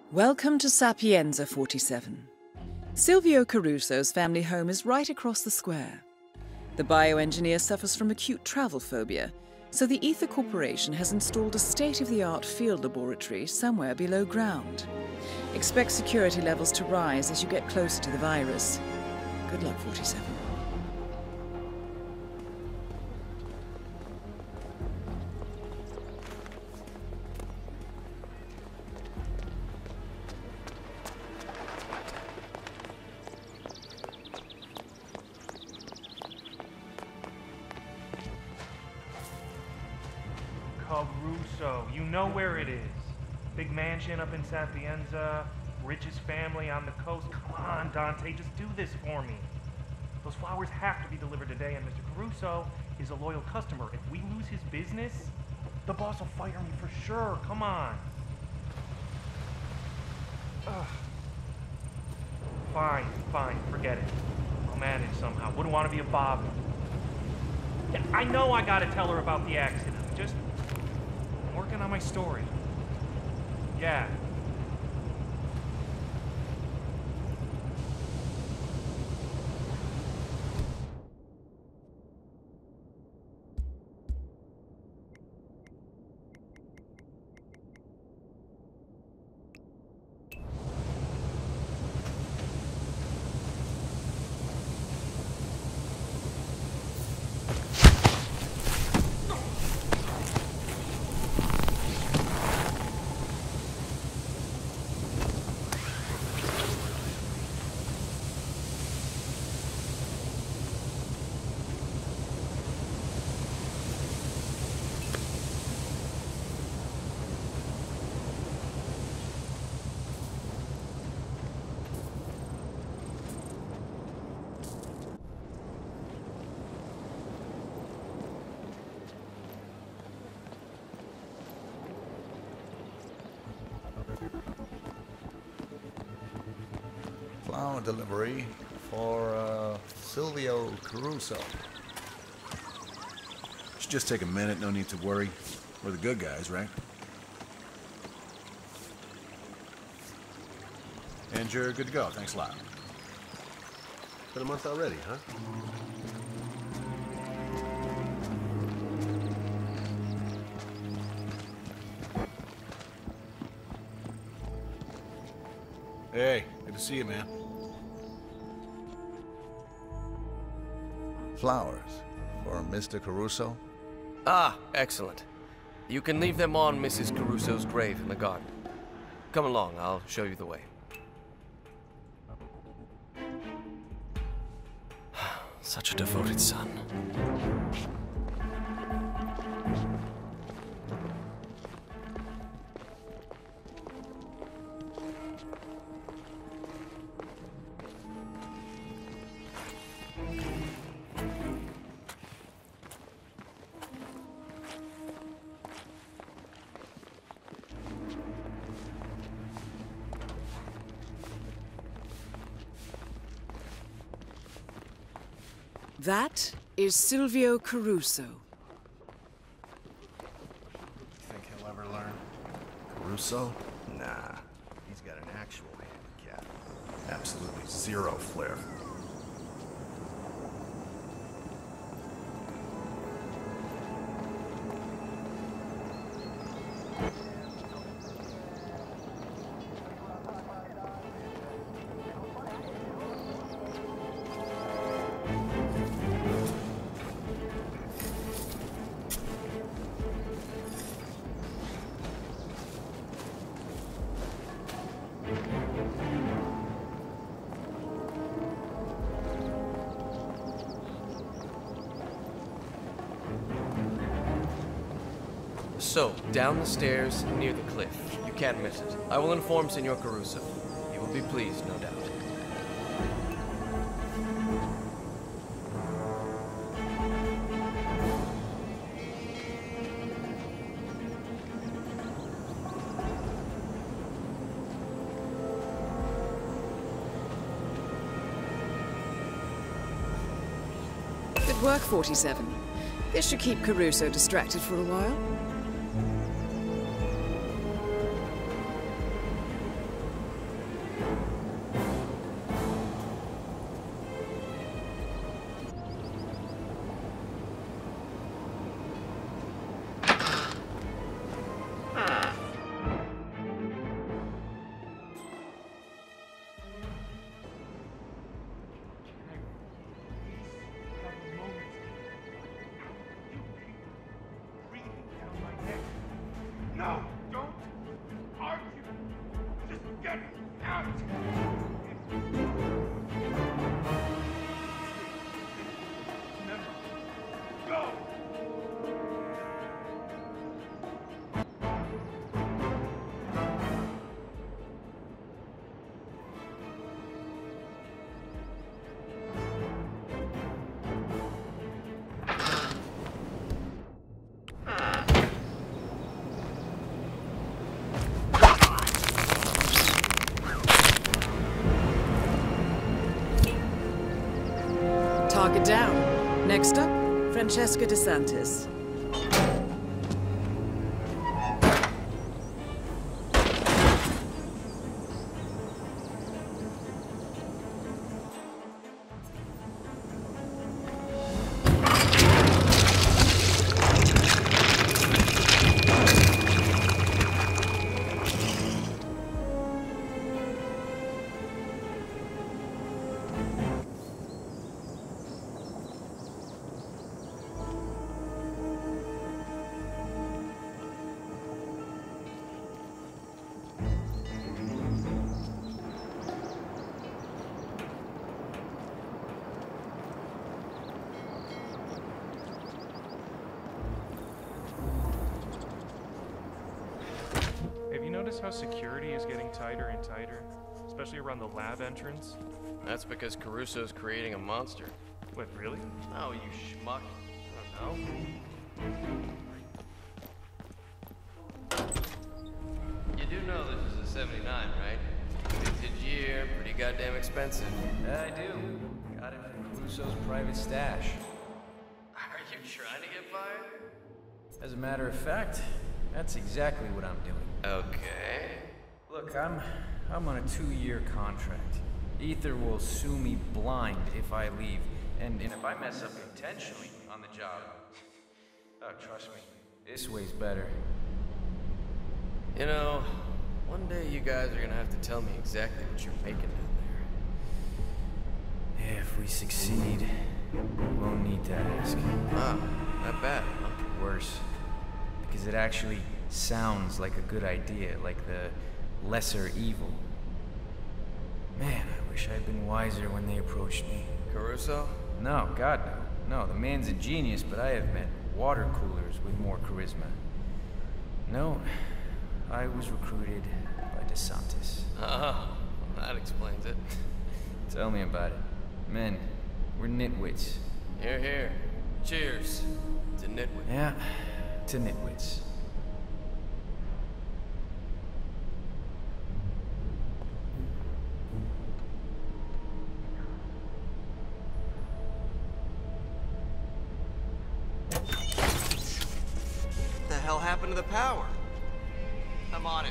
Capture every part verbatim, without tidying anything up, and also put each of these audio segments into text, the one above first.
Welcome to Sapienza forty-seven. Silvio Caruso's family home is right across the square. The bioengineer suffers from acute travel phobia, so the Ether Corporation has installed a state-of-the-art field laboratory somewhere below ground. Expect security levels to rise as you get closer to the virus. Good luck, forty-seven. Caruso, you know where it is. Big mansion up in Sapienza, richest family on the coast. Come on, Dante, just do this for me. Those flowers have to be delivered today, and Mister Caruso is a loyal customer. If we lose his business, the boss will fire me for sure. Come on. Ugh. Fine, fine, forget it. I'll manage somehow. Wouldn't want to be a bother. Yeah, I know I gotta tell her about the accident. Just working on my story. Yeah. Flower delivery for uh, Silvio Caruso. Should just take a minute, no need to worry. We're the good guys, right? And you're good to go, thanks a lot. Been a month already, huh? Hey, good to see you, man. Flowers for Mister Caruso? Ah, excellent. You can leave them on Missus Caruso's grave in the garden. Come along, I'll show you the way. Such a devoted son. That is Silvio Caruso. Think he'll ever learn? Caruso? Nah, he's got an actual handicap. Absolutely zero flair. So, down the stairs, near the cliff. You can't miss it. I will inform Senor Caruso. He will be pleased, no doubt. Good work, forty-seven. This should keep Caruso distracted for a while. Get out! Remember, go! Target down. Next up, Francesca DeSantis. Notice how security is getting tighter and tighter, especially around the lab entrance? That's because Caruso's creating a monster. Wait, really? Oh, you schmuck. I don't know. You do know this is a seventy-nine, right? Vintage year, pretty goddamn expensive. Yeah, I do. Got it from Caruso's private stash. Are you trying to get fired? As a matter of fact, that's exactly what I'm doing. Okay. Look, I'm I'm on a two-year contract. Ether will sue me blind if I leave, and, and if I mess up intentionally on the job, oh, trust me, this way's better. You know, one day you guys are gonna have to tell me exactly what you're making down there. If we succeed, we won't need to ask. Ah, not bad, huh? Worse, because it actually sounds like a good idea, like the lesser evil. Man, I wish I'd been wiser when they approached me. Caruso? No, God no. No, the man's a genius, but I have met water coolers with more charisma. No, I was recruited by DeSantis. Oh, that explains it. Tell me about it. Men, we're nitwits. Here, here. Cheers to nitwit. Yeah, to nitwits. What the hell happened to the power? I'm on it.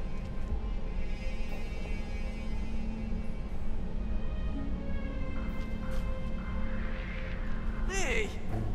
Hey!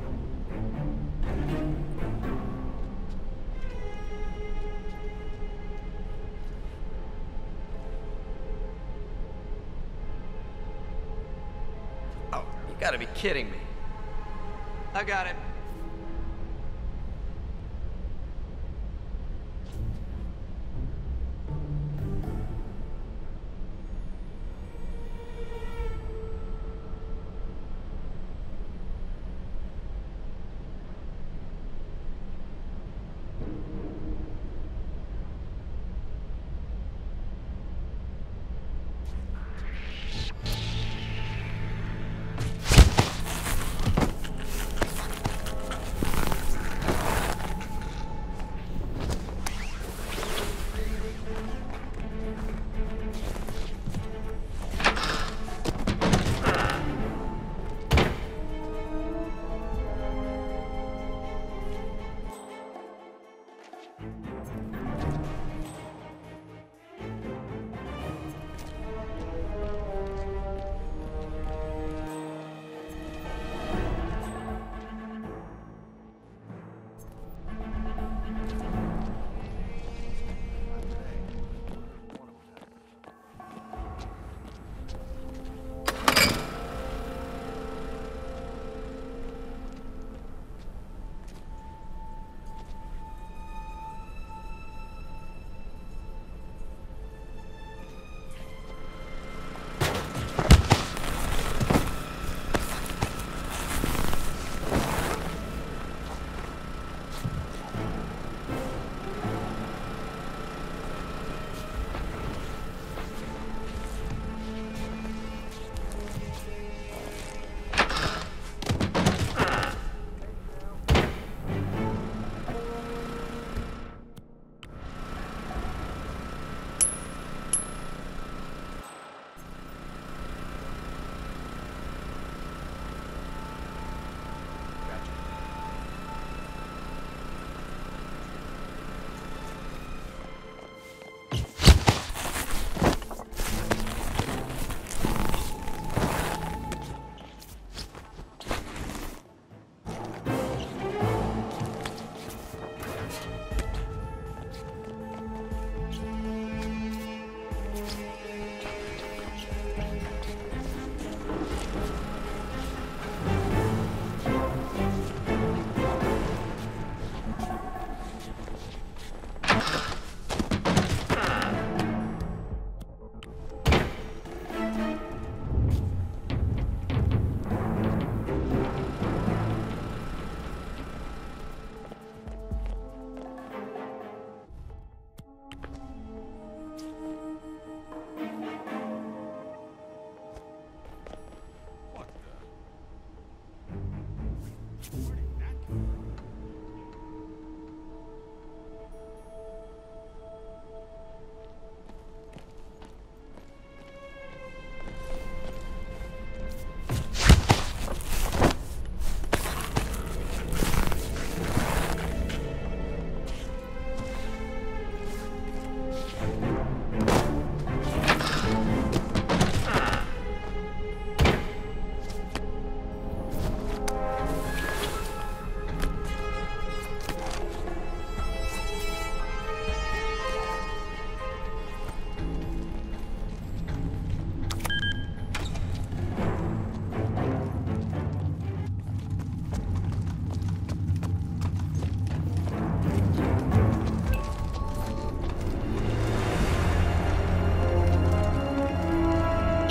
Oh, you gotta be kidding me. I got it.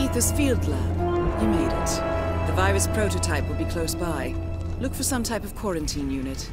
Ether's field lab. You made it. The virus prototype will be close by. Look for some type of quarantine unit.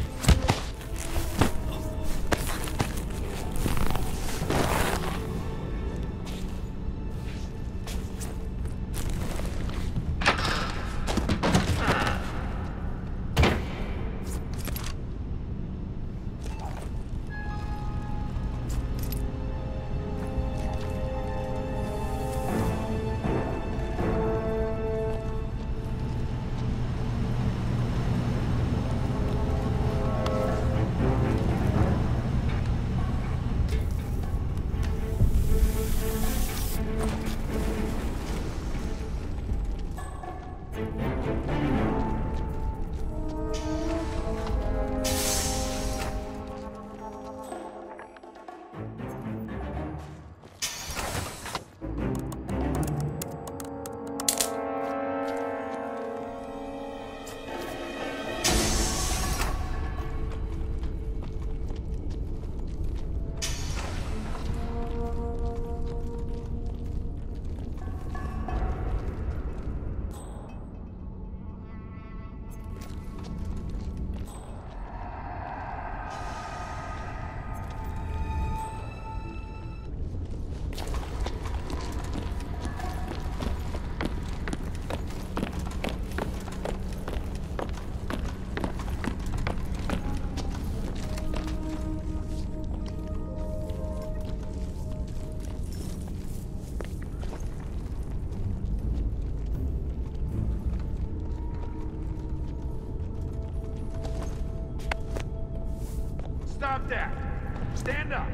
Stop that! Stand up!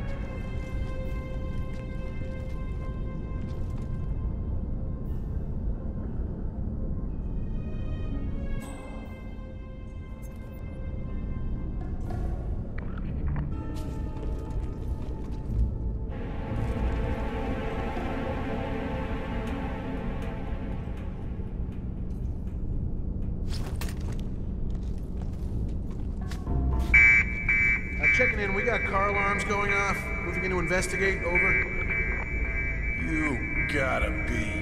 Checking in, we got car alarms going off. Moving in to investigate, over. You gotta be.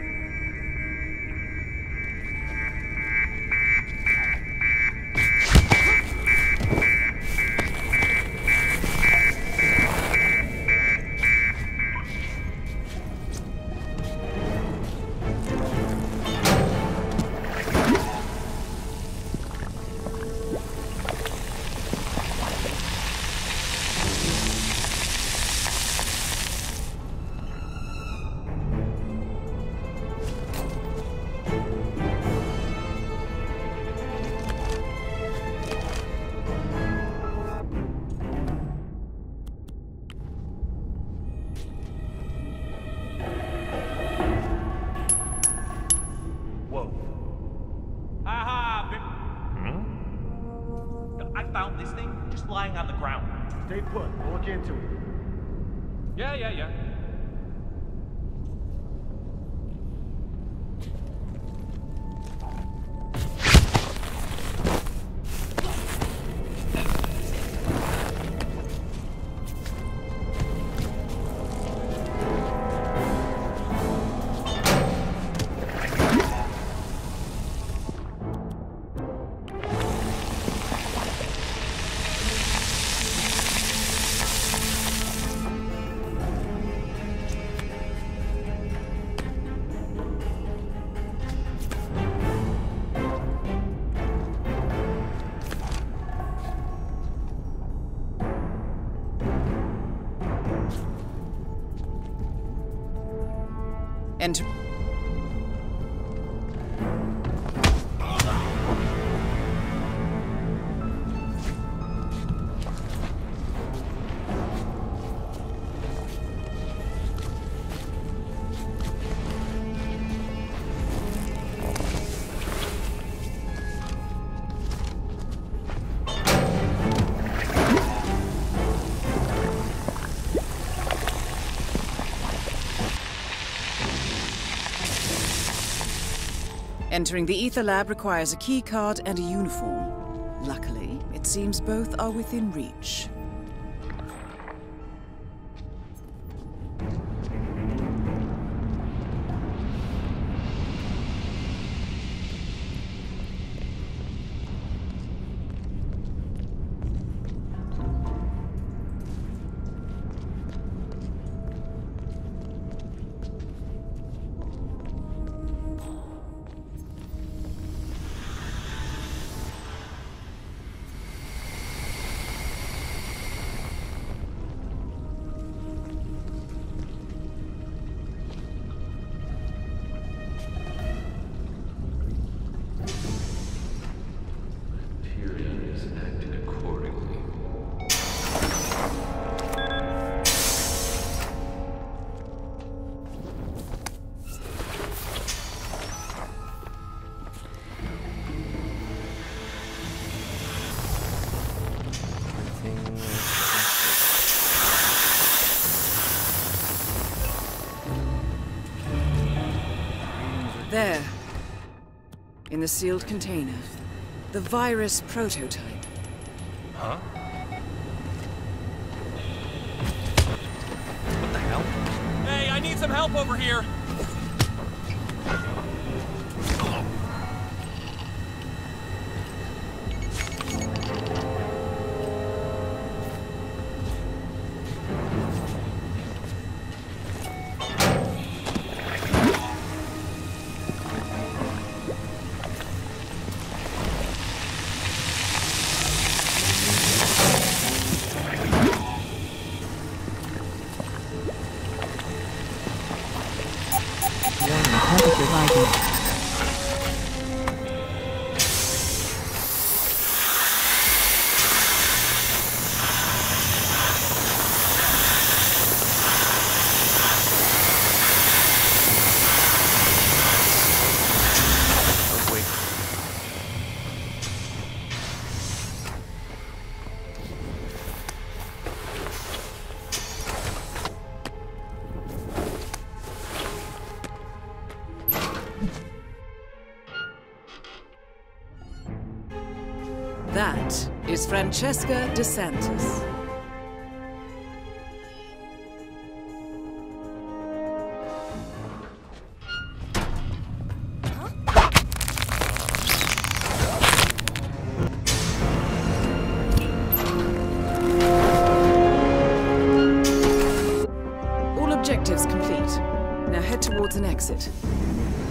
Lying on the ground. Stay put. We'll look into it. Yeah, yeah, yeah. Enter. Entering the Ether lab requires a key card and a uniform. Luckily, it seems both are within reach. There. In the sealed container. The virus prototype. Huh? What the hell? Hey, I need some help over here. Temperature rising. Oh, wait. That is Francesca DeSantis. All objectives complete. Now head towards an exit.